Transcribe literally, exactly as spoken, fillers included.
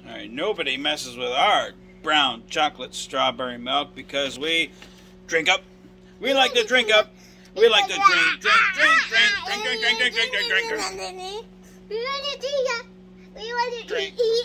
Alright, nobody messes with our brown chocolate strawberry milk because we drink up. We like to drink up. We like to drink, drink, drink, drink, drink, drink, drink, drink, drink, drink, drink, drink. We want to drink up. We want to drink.